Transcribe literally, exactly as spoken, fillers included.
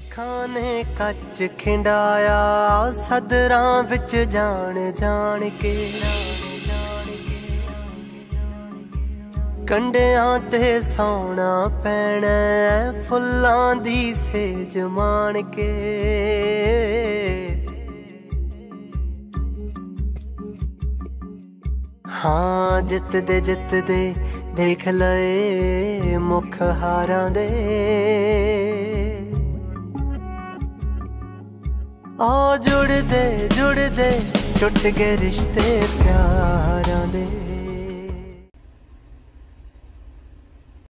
सिखां ने कच खिंडाया सदरां विच जान जान के कंडियां ते सौना पैना फुल्लां दी सेज मान के। हाँ जितदे जितदे देख लए मुख हारां दे आ जुड़दे जुड़दे टुट गए रिश्ते प्यारां दे।